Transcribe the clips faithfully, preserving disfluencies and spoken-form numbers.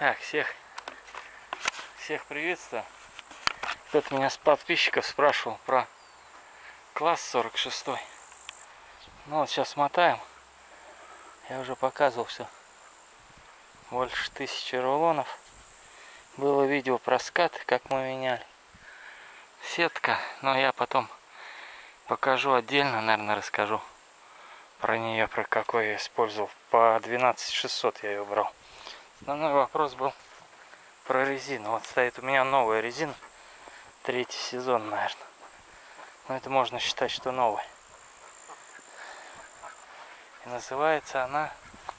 Так, всех, всех приветствую. Кто-то меня с подписчиков спрашивал про класс сорок шесть. Ну вот сейчас мотаем. Я уже показывал все. Больше тысячи рулонов. Было видео про скат, как мы меняли. Сетка, но я потом покажу отдельно, наверное, расскажу про нее, про какой я использовал. По двенадцать шестьсот я ее брал. Основной вопрос был про резину. Вот стоит у меня новая резина. Третий сезон, наверное. Но это можно считать, что новая. И называется она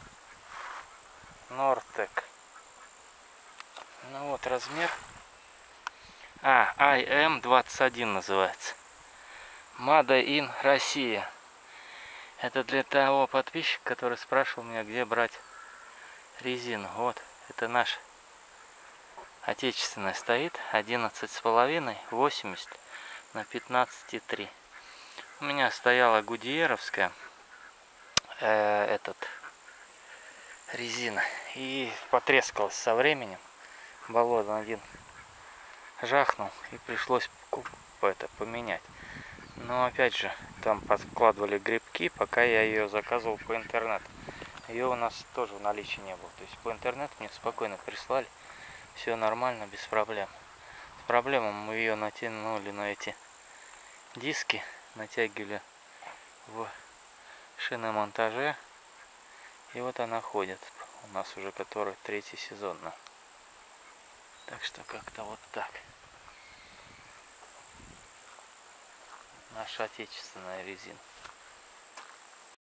Нортек. Ну вот размер. А, ай эм двадцать один называется. Made in Россия. Это для того подписчика, который спрашивал меня, где брать резину. Вот, это наш отечественная стоит. одиннадцать с половиной, восемьдесят на пятнадцать и три. У меня стояла гудьеровская э, этот резина. И потрескалась со временем. Баллон один жахнул. И пришлось это поменять. Но опять же, там подкладывали грибки, пока я ее заказывал по интернету. Ее у нас тоже в наличии не было. То есть по интернету мне спокойно прислали. Все нормально, без проблем. С проблемой мы ее натянули на эти диски. Натягивали в шиномонтаже. И вот она ходит. У нас уже который третий сезон. Так что как-то вот так. Наша отечественная резина.